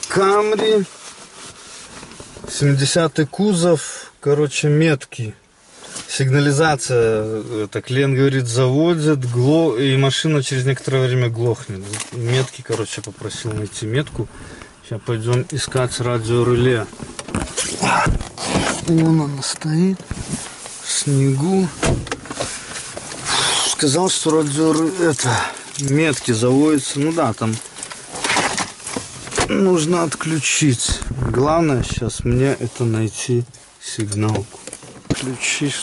Камри. 70-й кузов. Короче, метки. Сигнализация. Это клиент говорит, заводит. И машина через некоторое время глохнет. Метки, короче, попросил найти метку. Сейчас пойдем искать радиореле. Вон она стоит. В снегу. Сказал, что метки заводятся. Ну да, там нужно отключить. Главное сейчас мне это найти сигналку. Включишь.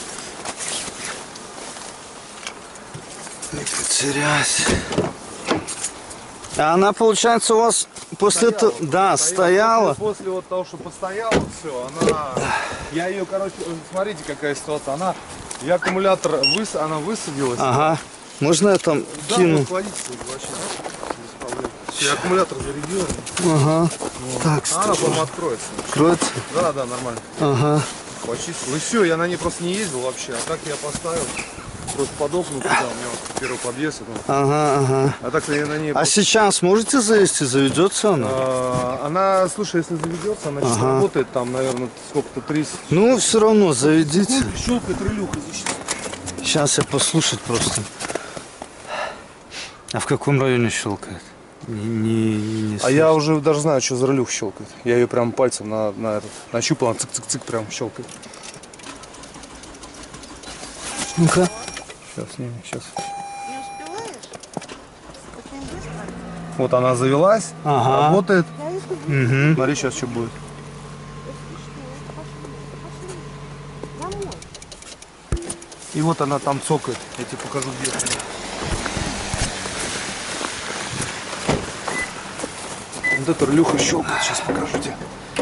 Не потерять. А она, получается, у вас после этого... Да, стояла. После вот того, что постояла, все, она... Я ее, короче, смотрите, какая ситуация. Я аккумулятор, она высадилась. Ага. Можно я там кину? Вот, вообще, я аккумулятор зарядил. Ага. Вот. Так, она, по-моему, откроется. Откроется? Да, нормально. Ага. Почистил. И все, я на ней просто не ездил вообще. А так я поставил. Просто подохнул туда, у меня вот первый подъезд. Ага. А так я на ней... А сейчас можете завести? Заведется она? Она, слушай, если заведется, она сейчас работает там, наверное, сколько-то 30. Ну, все равно заведите. Щелкает релюха здесь. Сейчас я послушать просто. А в каком районе щелкает? А я уже даже знаю, что за релюх щелкает. Я ее прям пальцем нащупал, она цик-цик-цик прям щелкает. Ну-ка. Сейчас. Не успеваешь? Очень быстро. Вот она завелась, работает. Угу. Смотри, сейчас что будет. Домой. И вот она там цокает. Я тебе покажу, где. Вот эта релюха щелкает, сейчас покажу тебе.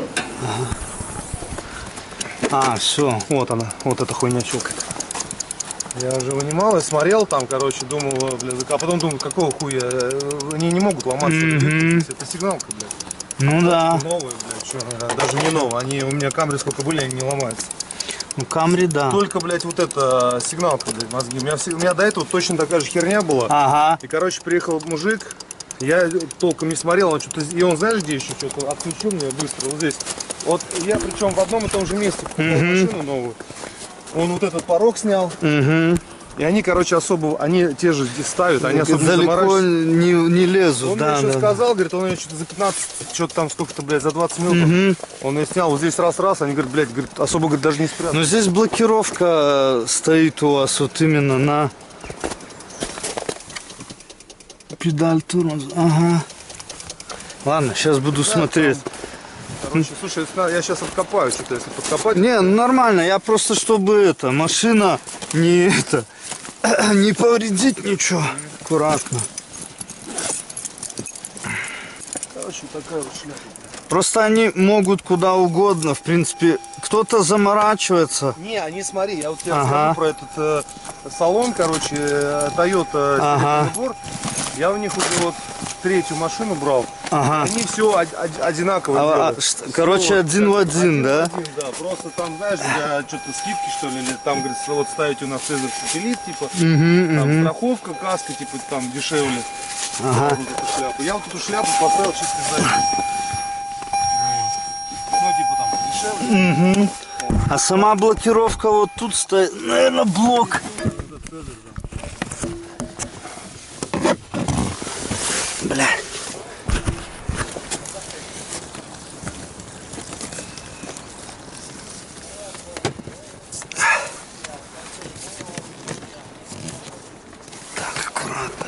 Все. Вот она, вот эта хуйня щелкает. Я уже вынимал и смотрел там, короче, думал, блядь, а потом думал, какого хуя, они не могут ломаться. Это сигналка, блядь. Ну да. Новые, блядь, что, даже не новые, они у меня Камри сколько были, они не ломаются. Ну Камри, да. Только, блядь, вот эта сигналка, блядь, мозги. У меня до этого точно такая же херня была. Ага. И, короче, приехал мужик, я толком не смотрел, он что-то, и он, знаешь, где еще что-то отключил мне быстро, вот здесь. Вот я причем в одном и том же месте купил машину новую. Он вот этот порог снял. И они, короче, они те же здесь ставят, они особо далеко не лезут. Он мне еще сказал, говорит, он ее что-то за 15, что-то там сколько-то, блядь, за 20 минут. Он ее снял, вот здесь раз, они говорят, блядь, особо, говорит, даже не спрятал. Но здесь блокировка стоит у вас вот именно на педаль тормоза. Ага. Ладно, сейчас буду смотреть. Короче, слушай, я сейчас откопаю что-то, если подкопать. Не, ну нормально, я просто, чтобы машина не повредить ничего. Аккуратно. Короче, такая вот шляпа. Просто они могут куда угодно, в принципе, кто-то заморачивается. Не, они, смотри, я вот тебе расскажу про этот салон, короче, Toyota набор. Я у них уже вот третью машину брал. Они все одинаково делают. Короче, один в один, да? Да, просто там, знаешь, для что-то скидки, что ли, или там, говорит, вот ставить у нас Цезарь сателлит, типа, там страховка, каска, типа, там дешевле. Вот эту шляпу. Я вот эту шляпу поставил чисто за это. Ну, типа, там дешевле. А сама блокировка вот тут стоит, наверное, блок. Бля. Так, аккуратно.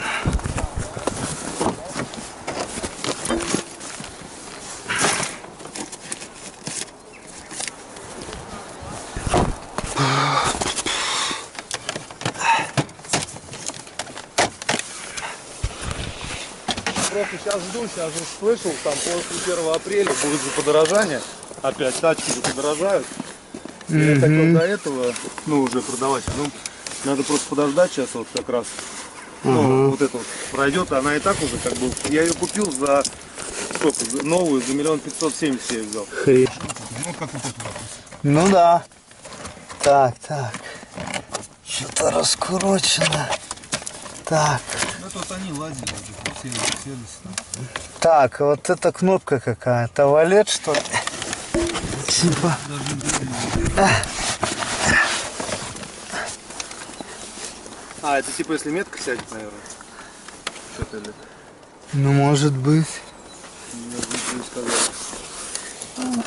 Просто сейчас жду, сейчас же слышал, там после 1 апреля будет же подорожание. Опять тачки же подорожают. Я хотел до этого, уже продавать. Ну, надо просто подождать сейчас вот как раз. Ну, вот это вот пройдет, она и так уже как бы. Я ее купил за сколько? Новую, за 1 570 000 я взял. Хрень. Ну, как вот это. Ну да. Так. Что-то раскурочено. Так. Ну, вот они ладили уже, селись там. Так, вот эта кнопка какая-то. Валет, что ли? Типа. А, это типа если метка сядет, наверное. Что-то или... Ну, может быть. Не сказать.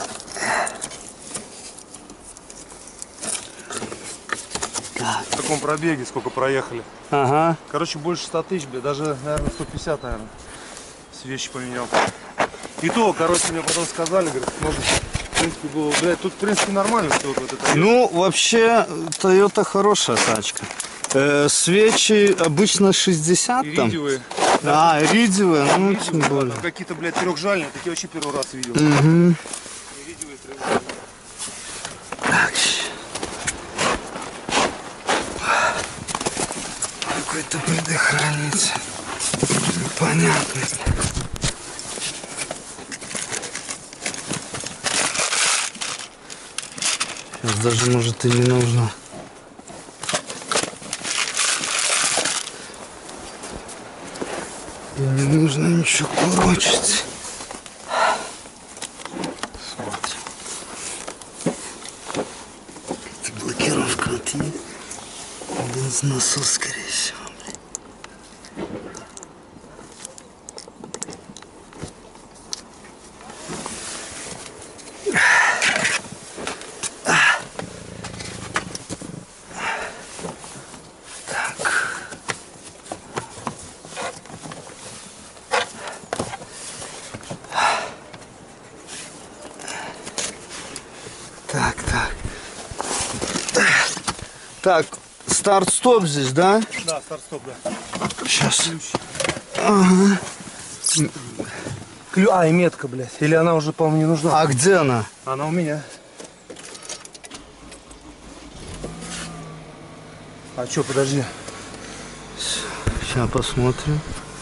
В каком пробеге, сколько проехали? Ага. Короче, больше 100 тысяч, блядь, даже, наверное, 150, наверное, с вещи поменял. И то, короче, мне потом сказали, говорят, может, в принципе, было, блядь, тут, в принципе, нормально все вот это. Ну, вообще, Toyota хорошая тачка. Свечи обычно 60 там. Иридиевые. А, иридиевые, ну, тем Иридиевые, да, более. там какие-то, блядь, трехжальные, такие вообще первый раз видел. Угу. Иридиевые, трехжальные. Так. Какой-то предохранитель. Понятно. Сейчас даже, может, и не нужно. И не нужно ничего курочить. Смотрим. Это блокировка вот есть. Бензонасос, скорее всего. Так, старт-стоп здесь, да? Да, старт-стоп, да. Сейчас. Ага. А, и метка, блядь. Или она уже, по-моему, не нужна? А где она? Она у меня. А чё, подожди. Сейчас посмотрим.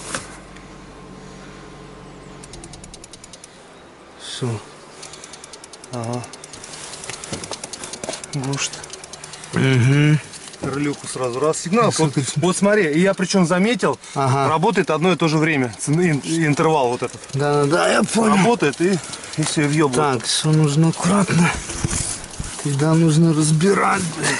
Все. Ага. Гушт. Угу. Релюху сразу раз. Сигнал. Вот смотри, и я причем заметил, Ага. работает одно и то же время. Интервал вот этот. Да, я понял. Работает и все въебывает. Так, все нужно аккуратно. Когда нужно разбирать, блядь.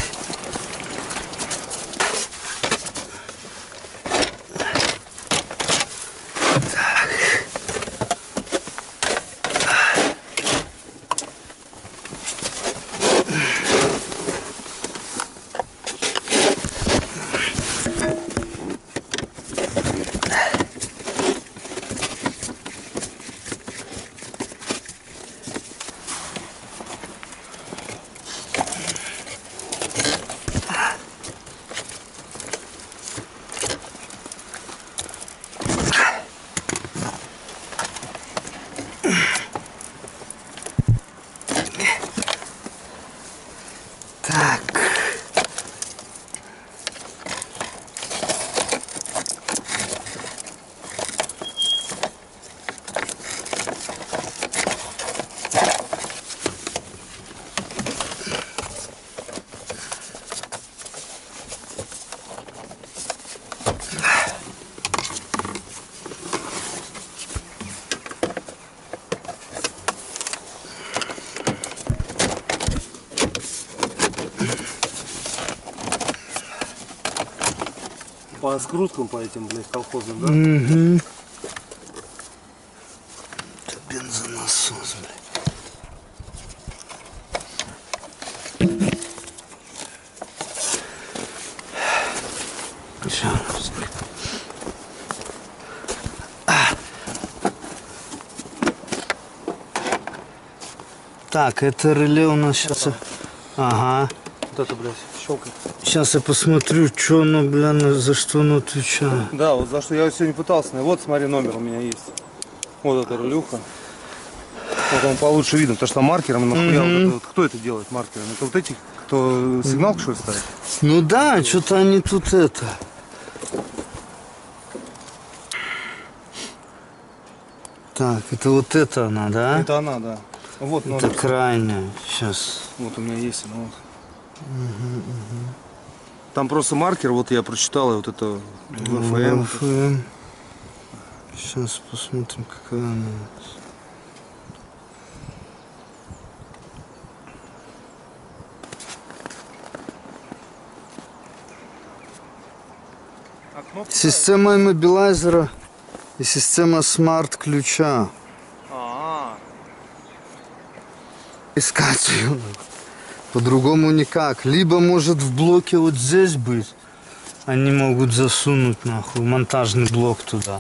Так. По скруткам, по этим, блядь, колхозным, да? Угу. Это бензонасос, блядь. Сейчас. Так, это реле у нас сейчас. Ага. Вот это, блядь, щелкает. Сейчас я посмотрю, что оно, бля, за что оно отвечает. Да, вот за что я сегодня пытался. Вот, смотри, номер у меня есть. Вот эта релюха. Вот он получше видно, потому что там маркером нахуя. Вот это вот, кто это делает маркером? Это вот эти, кто сигнал, что ли, ставит? Ну да, что-то они тут это. Так, это вот это она, да? Это она, да. Вот номер. Это крайняя. Сейчас. Вот у меня есть она. Вот. Там просто маркер, вот я прочитал, и вот это ВФМ. ВФМ. Сейчас посмотрим, какая она. Система иммобилайзера и система смарт-ключа. Искать ее по-другому никак. Либо может в блоке вот здесь быть. Они могут засунуть нахуй монтажный блок туда.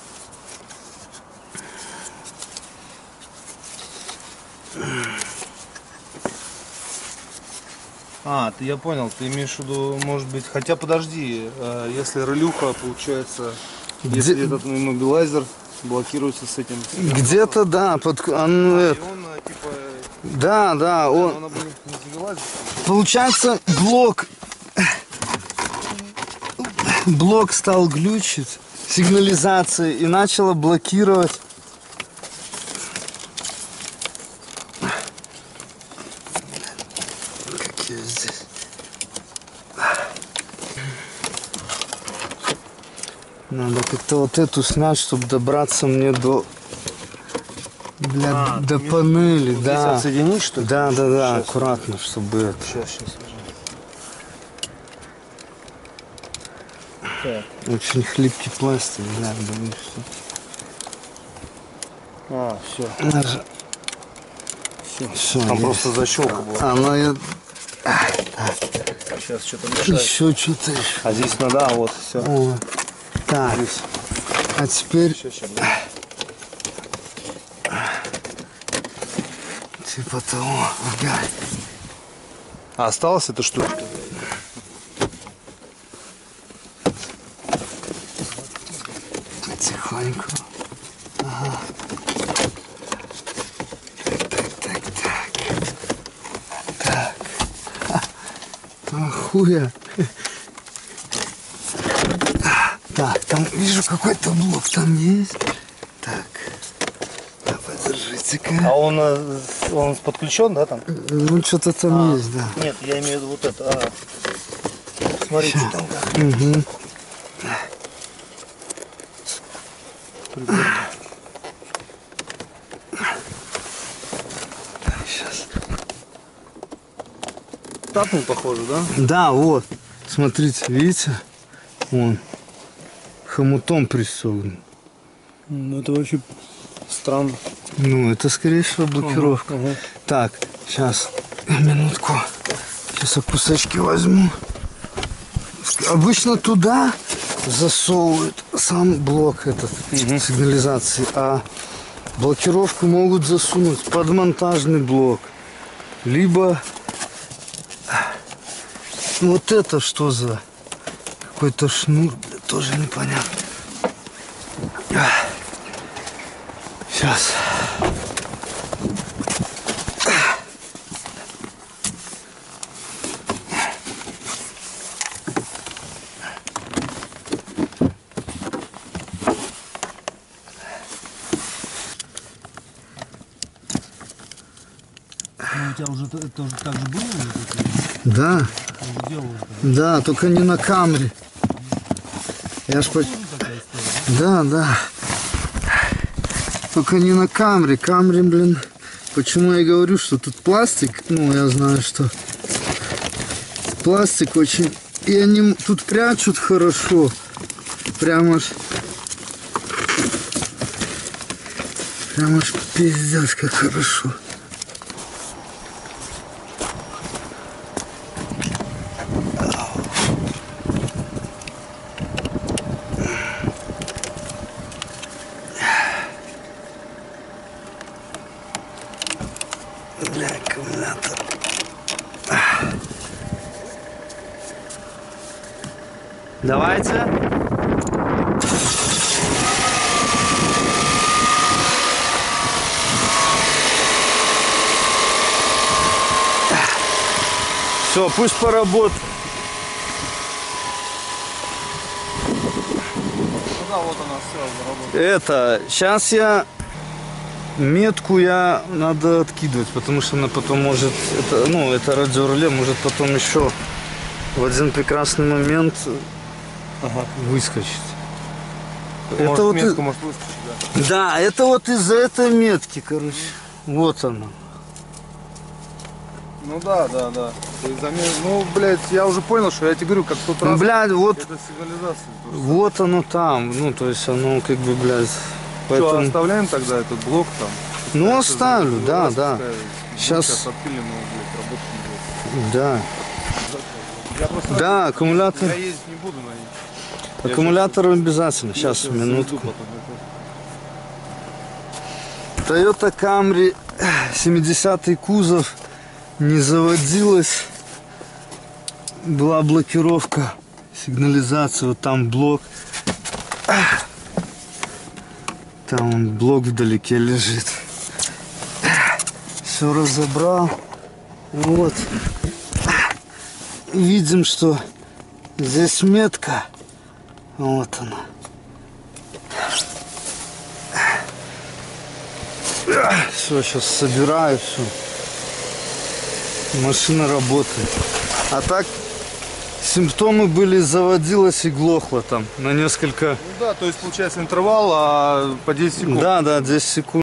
Я понял, ты имеешь в виду, может быть, хотя подожди, если релюха, получается, если этот иммобилайзер блокируется с этим. Где-то, да, И он, типа, да, он... она будет не завелась. Получается, блок стал глючить сигнализации и начало блокировать. Какие здесь? Надо как-то вот эту снять, чтобы добраться мне до панели, Здесь да. отсоединить, что ли? Да, Сейчас. аккуратно, чтобы это. Сейчас. Так. Очень хлипкий пластик, да, боюсь. Все. Все, Там просто защелка была. Она я... Сейчас что-то мешает. Еще что-то. А здесь надо, вот, все. О, так, Здесь. а теперь Сейчас. типа того, ага. А осталась эта штучка? Потихоньку. Ага. Так. Хуя. Так, там вижу какой-то блок там есть. Так. Да, подержите-ка. А он подключен, да, там? Ну, что-то там есть, да. Нет, я имею в виду вот это. Смотрите, там. Угу. Сейчас. Тапнул, похоже, да? Да, вот. Смотрите, видите? Вон. Хомутом пристегнут. Ну, это вообще странно. Ну, это скорее всего блокировка. Ага. Так, сейчас, минутку. Сейчас я кусочки возьму. Обычно туда засовывают сам блок этот сигнализации, а блокировку могут засунуть под монтажный блок. Либо вот это что за какой-то шнур, тоже непонятно. Сейчас. У тебя уже это уже так же было? Да. Да, только не на камере. Я ж Да. Только не на камере. Камере, блин. Почему я говорю, что тут пластик? Ну, я знаю, что пластик очень... И они тут прячут хорошо. Прямо ж пиздец, как хорошо. Бля, аккумулятор. Давайте. Все, пусть поработает. Ну да, вот она все заработала. Это, сейчас метку надо откидывать, потому что она потом может, это радиореле может потом еще в один прекрасный момент Ага. выскочит. Может, Это вот метку может выскочить, да. Да, это вот из-за этой метки, короче. Вот она. Ну да. То есть ну, блядь, я уже понял, что я тебе говорю, как в тот Ну, раз. блядь, вот, Это сигнализация. вот оно там. Ну, то есть оно как бы, блядь. Что, Поэтому... оставляем тогда этот блок там? Ну, Это оставлю, за- да, за- да. пускай. Сейчас- Сейчас отпилим его, блядь, работать не будет. Да. Я просто Да, аккумулятор. я ездить не буду на них. Аккумулятор обязательно. Сейчас, Я минутку. заведу потом это. Toyota Camry 70-й кузов не заводилась. Была блокировка, сигнализация, вот там блок. Там он блок вдалеке лежит. Все разобрал. Вот. Видим, что здесь метка. Вот она. Все, сейчас собираю все. Машина работает. А так симптомы были, заводилась и глохла там на несколько. Ну да, то есть получается интервал, а по 10 секунд. Да, 10 секунд.